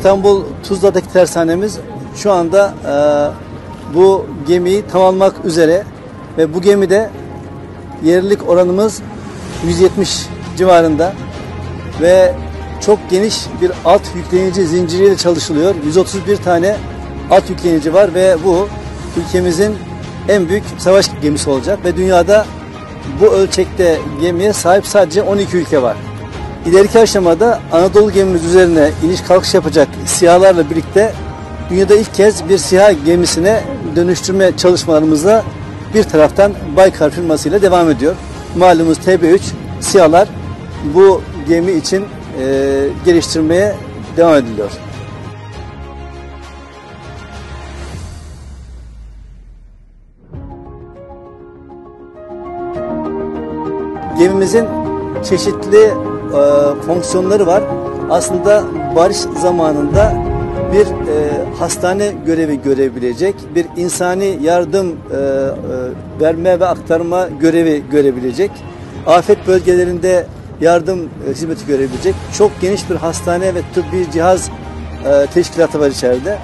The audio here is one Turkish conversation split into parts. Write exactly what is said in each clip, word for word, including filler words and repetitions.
İstanbul Tuzla'daki tersanemiz şu anda e, bu gemiyi tamamlamak üzere ve bu gemide yerlilik oranımız yüz yetmiş civarında ve çok geniş bir alt yüklenici zinciriyle çalışılıyor. yüz otuz bir tane alt yüklenici var ve bu ülkemizin en büyük savaş gemisi olacak ve dünyada bu ölçekte gemiye sahip sadece on iki ülke var. İleriki aşamada Anadolu gemimiz üzerine iniş kalkış yapacak SİHA'larla birlikte dünyada ilk kez bir SİHA gemisine dönüştürme çalışmalarımızda bir taraftan Baykar firmasıyla devam ediyor. Malumunuz T B üç SİHA'lar bu gemi için e, geliştirmeye devam ediliyor. Gemimizin çeşitli e, fonksiyonları var. Aslında barış zamanında bir e, hastane görevi görebilecek, bir insani yardım e, e, verme ve aktarma görevi görebilecek, afet bölgelerinde yardım e, hizmeti görebilecek çok geniş bir hastane ve tıbbi cihaz e, teşkilatı var içeride.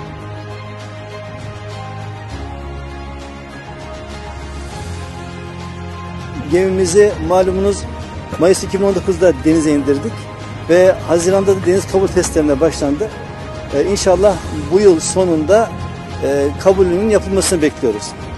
Gemimizi malumunuz Mayıs iki bin on dokuz'da denize indirdik ve Haziran'da da deniz kabul testlerine başlandı. Ee, İnşallah bu yıl sonunda e, kabulünün yapılmasını bekliyoruz.